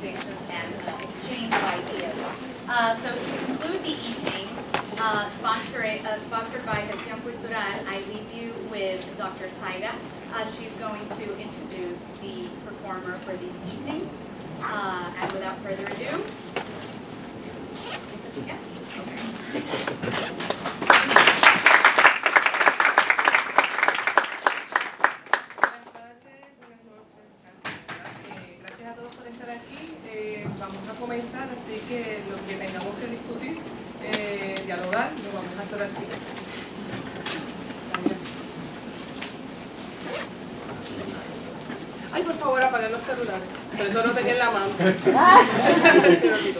conversations and exchange of ideas. So to conclude the evening, sponsored by Gestión Cultural, I leave you with Dr. Zaira. She's going to introduce the performer for this evening. And without further ado, yeah. Gracias a todos por estar aquí. Vamos a comenzar, así que lo que tengamos que discutir, dialogar, lo vamos a hacer aquí. Ay, por favor, apaguen los celulares. Por eso no tenía en la mano. Se me olvidó.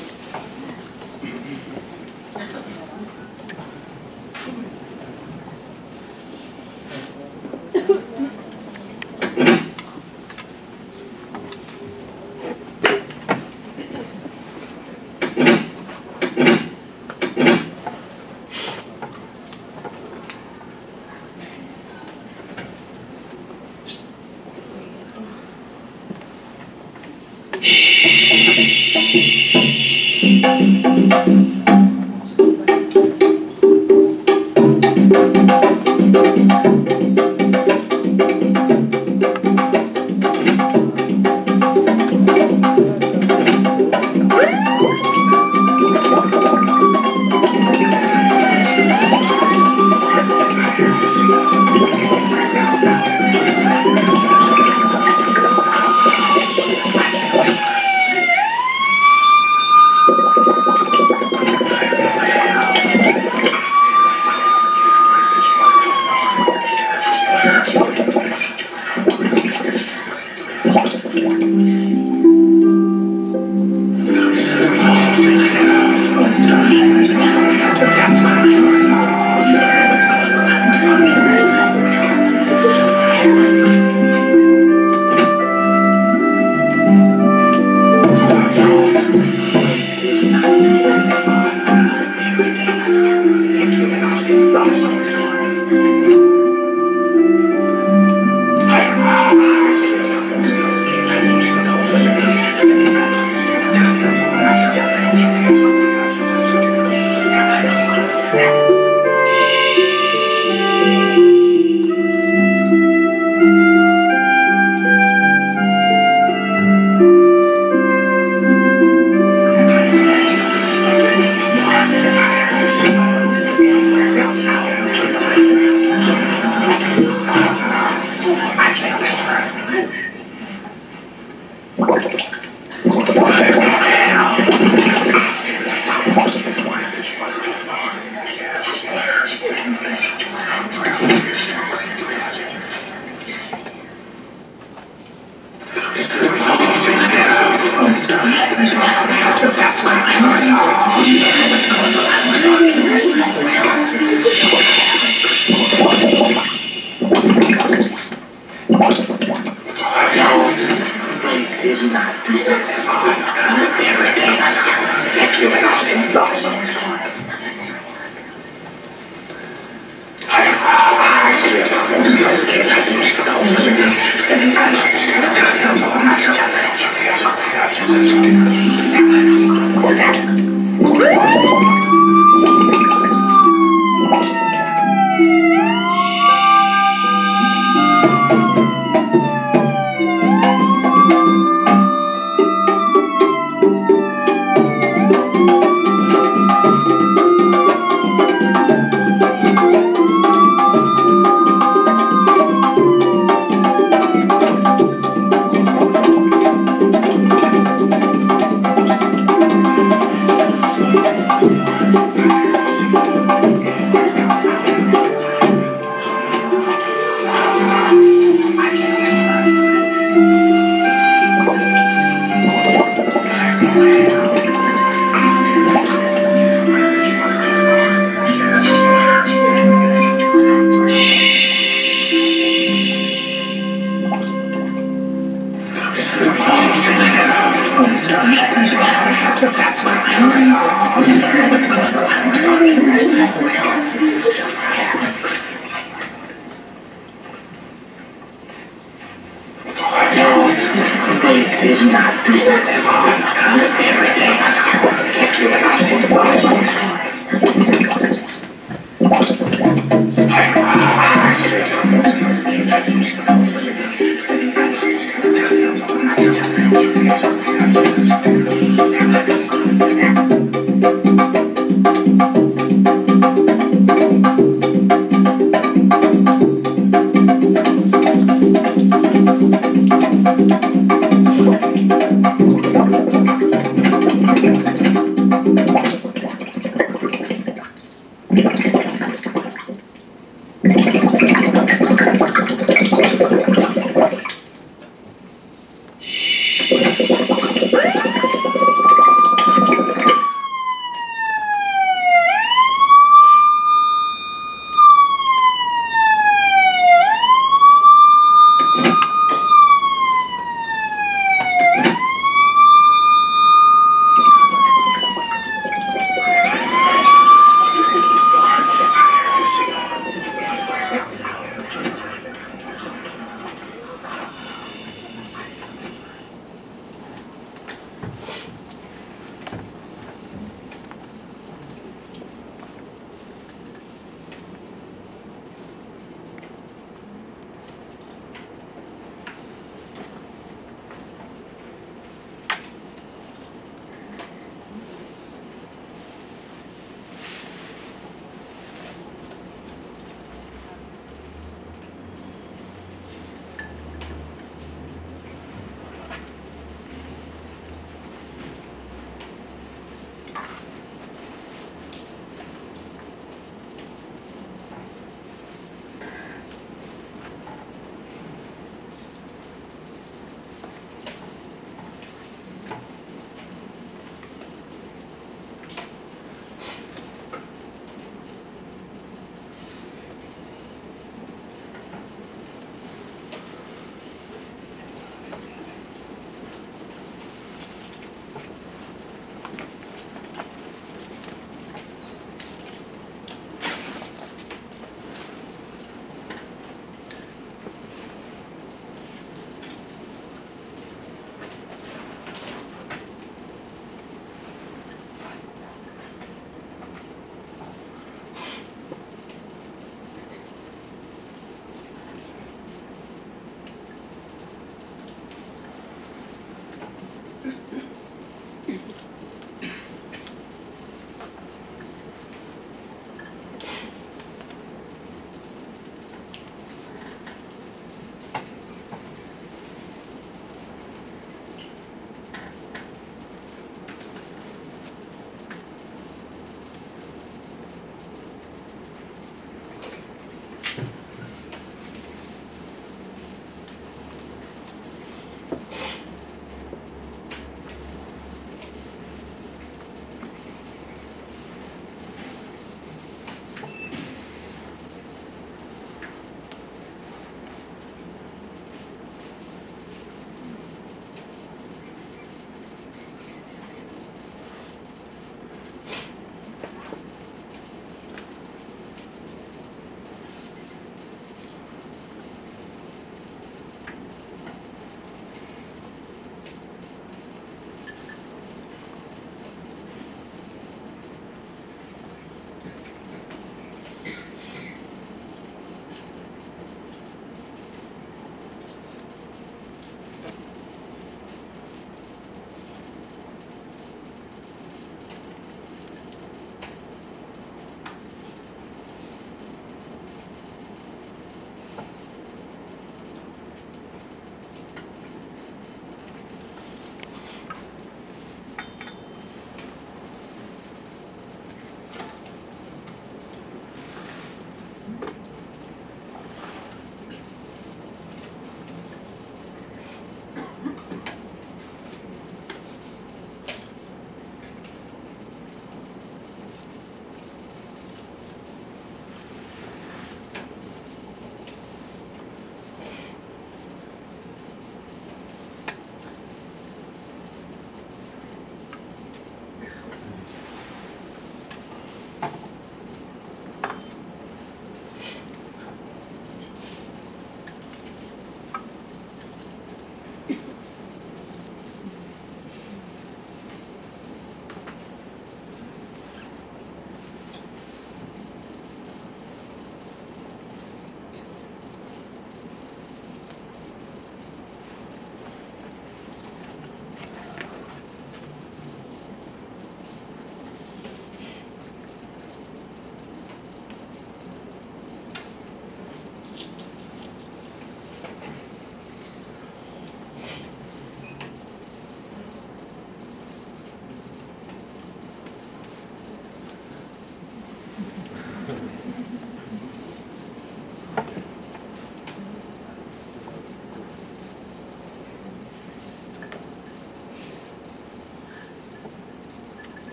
They did not do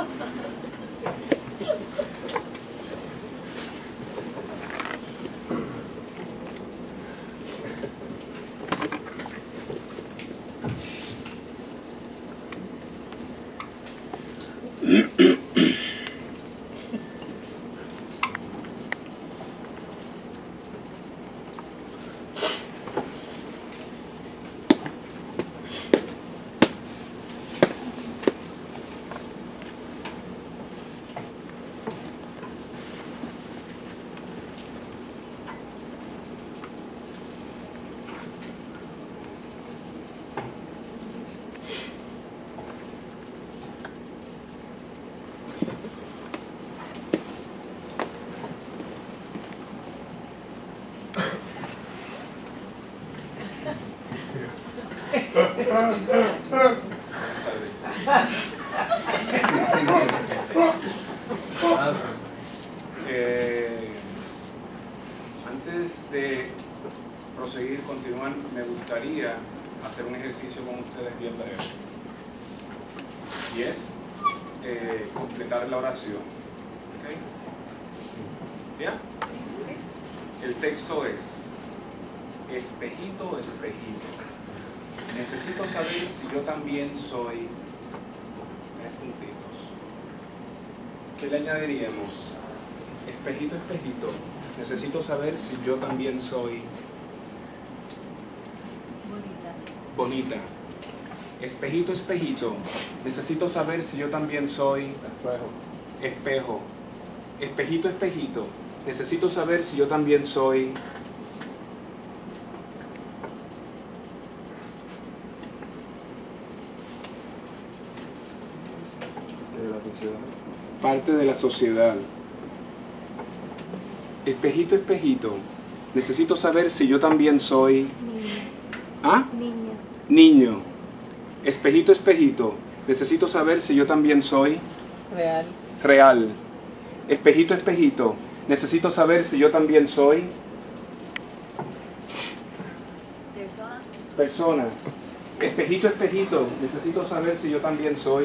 Antes de continuar, me gustaría hacer un ejercicio con ustedes bien breve. Y es completar la oración. ¿Okay? ¿Ya? El texto es: espejito, espejito, necesito saber si yo también soy... Tres puntitos. ¿Qué le añadiríamos? Espejito, espejito, necesito saber si yo también soy... bonita. Espejito, espejito, necesito saber si yo también soy... espejo. Espejito, espejito, necesito saber si yo también soy... parte de la sociedad. Espejito, espejito, necesito saber si yo también soy... ¿Ah? Niño. Niño. Espejito, espejito, necesito saber si yo también soy... Real. Real. Espejito, espejito, necesito saber si yo también soy... Persona. Espejito, espejito, necesito saber si yo también soy...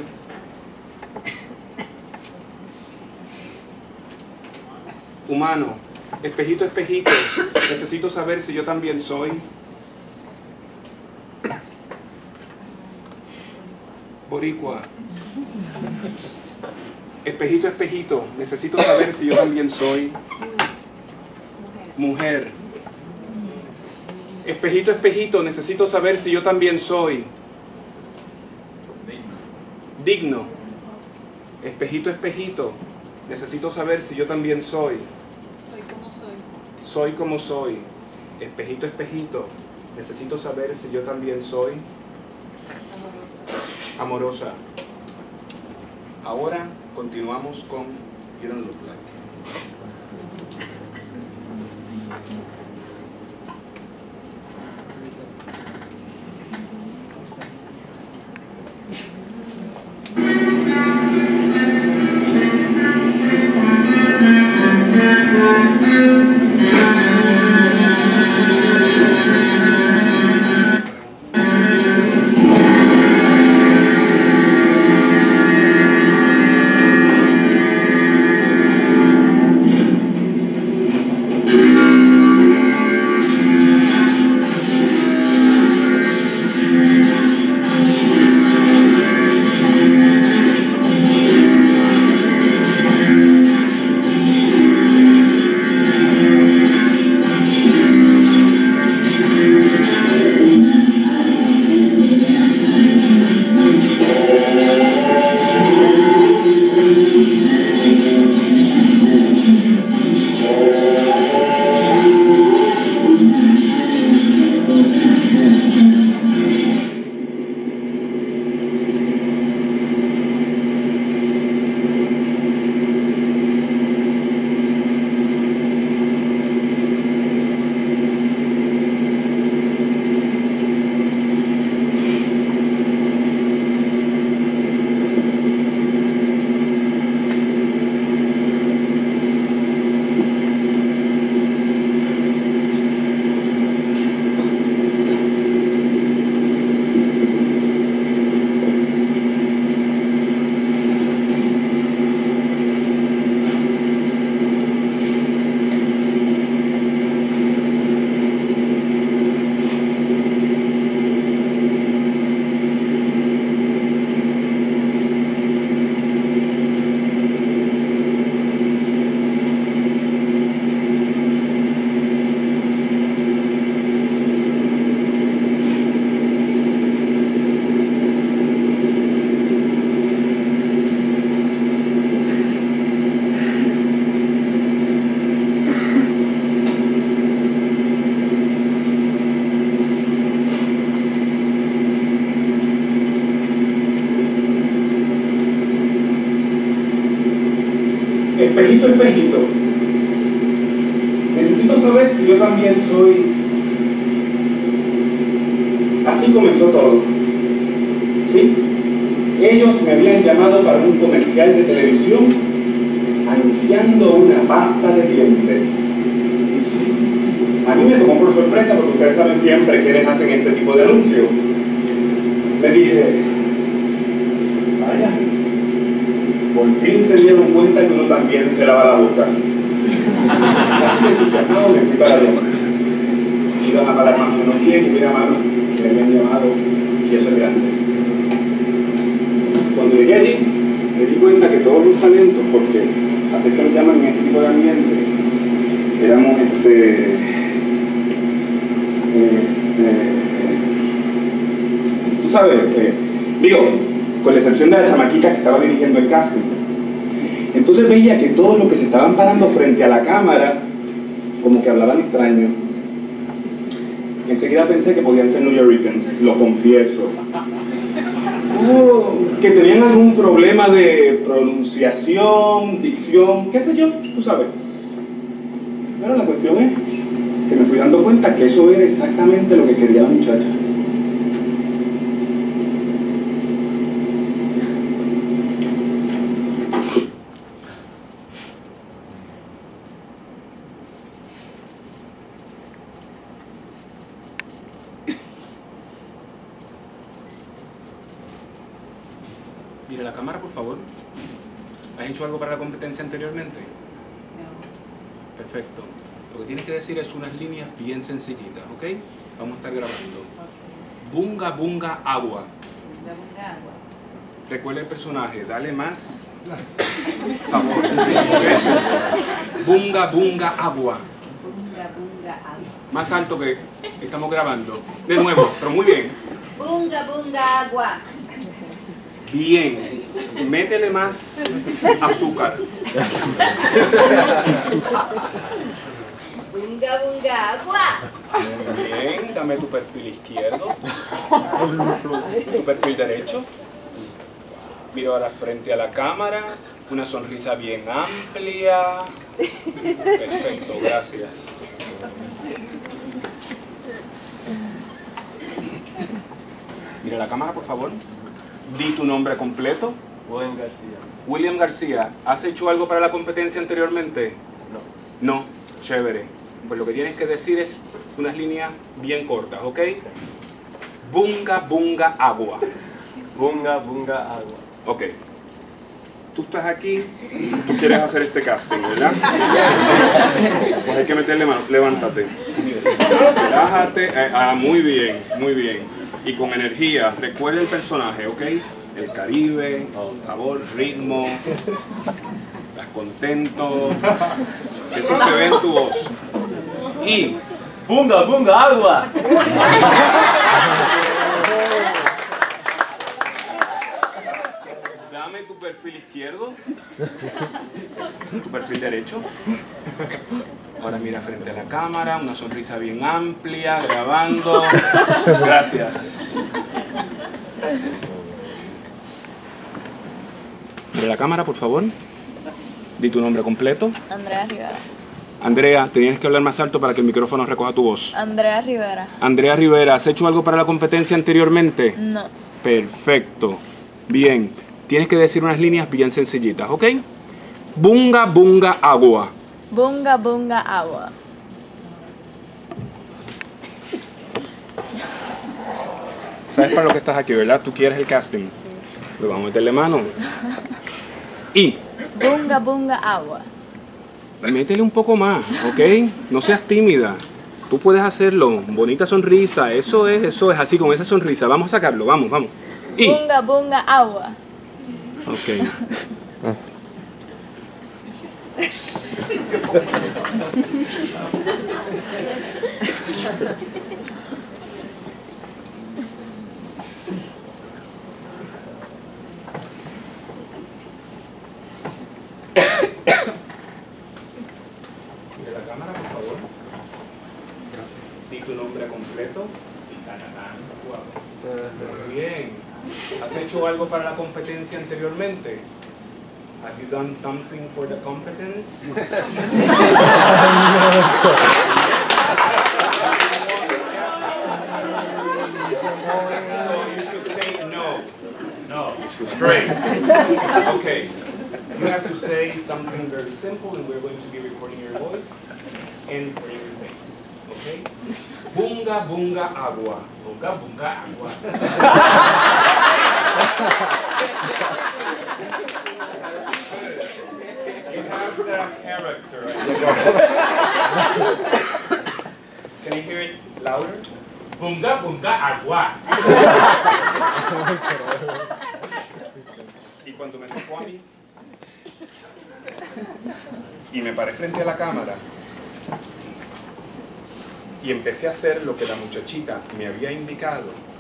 humano. Espejito, espejito, necesito saber si yo también soy... boricua. Espejito, espejito, necesito saber si yo también soy... mujer. Espejito, espejito, necesito saber si yo también soy... digno. Espejito, espejito, necesito saber si yo también soy... Soy como soy. soy como soy. Espejito, espejito, necesito saber si yo también soy... amorosa. Ahora continuamos con You Don't Look Like. espejito, espejito. Necesito saber si yo también soy... Así comenzó todo. ¿Sí? Ellos me habían llamado para un comercial de televisión anunciando una pasta de dientes. A mí me tomó por sorpresa porque ustedes saben siempre quiénes hacen este tipo de anuncios. Me dije, vaya, por fin se dieron cuenta que uno también se lava la boca. Así entusiasmado me fui para allá. Iban a parar más o menos bien y mira mano, me habían llamado y eso es grande. Cuando llegué allí, me di cuenta que todos los talentos, porque así es que nos llaman en este tipo de ambiente, éramos tú sabes, digo, con la excepción de la chamaquita que estaba dirigiendo el casting. Entonces veía que todos los que se estaban parando frente a la cámara, como que hablaban extraño. Enseguida pensé que podían ser New Yorkers, lo confieso. Que tenían algún problema de pronunciación, dicción, qué sé yo, tú sabes. Pero la cuestión es que me fui dando cuenta que eso era exactamente lo que quería la muchacha. Mira la cámara, por favor. ¿Has hecho algo para la competencia anteriormente? No. Perfecto. Lo que tienes que decir es unas líneas bien sencillitas, ¿ok? Vamos a estar grabando. Bunga, bunga, agua. Bunga, bunga, agua. Recuerda el personaje, dale más sabor. ¿Okay? Bunga, bunga, agua. Bunga, bunga, agua. Más alto que estamos grabando. De nuevo, pero muy bien. Bunga, bunga, agua. Bien. Métele más azúcar. Bunga, bunga, agua. Bien, dame tu perfil izquierdo. Tu perfil derecho. Miro ahora frente a la cámara. Una sonrisa bien amplia. Perfecto, gracias. Mira la cámara, por favor. Di tu nombre completo. William García. William García, ¿has hecho algo para la competencia anteriormente? No. No, chévere. Pues lo que tienes que decir es unas líneas bien cortas, ¿ok? Bunga, bunga, agua. Bunga, bunga, agua. Ok. Tú estás aquí, tú quieres hacer este casting, ¿verdad? Pues hay que meterle mano. Levántate. Relájate. Muy bien, muy bien. Y con energía, recuerda el personaje, ¿ok? El Caribe, sabor, ritmo. Estás contento. Eso se ve en tu voz. Y Bunga, bunga, agua. dame tu perfil izquierdo, tu perfil derecho. Ahora mira frente a la cámara, una sonrisa bien amplia, grabando. Gracias. Mira la cámara, por favor. Di tu nombre completo. Andrea Rivera. Andrea, tenías que hablar más alto para que el micrófono recoja tu voz. Andrea Rivera. Andrea Rivera, ¿has hecho algo para la competencia anteriormente? No. Perfecto. Bien. Tienes que decir unas líneas bien sencillitas, ¿ok? Bunga, bunga, agua. Bunga, bunga, agua. ¿Sabes para lo que estás aquí, verdad? Tú quieres el casting. Pues vamos a meterle mano. Y Bunga, bunga, agua. métele un poco más, ¿ok? No seas tímida. Tú puedes hacerlo. Bonita sonrisa. Eso es así, con esa sonrisa. Vamos a sacarlo, vamos, vamos. Y Bunga, bunga, agua. ok. Mira la cámara, por favor. Di tu nombre completo. Muy bien. ¿Has hecho algo para la competencia anteriormente? Have you done something for the competence? So you should say no. No. Great. Okay. You have to say something very simple, and we're going to be recording your voice and recording your face. Okay? Bunga bunga agua. Bunga bunga agua. You have the character. Can you hear it louder? Bunga bunga agua. Y cuando me tocó a mí y me paré frente a la cámara y empecé a hacer lo que la muchachita me había indicado,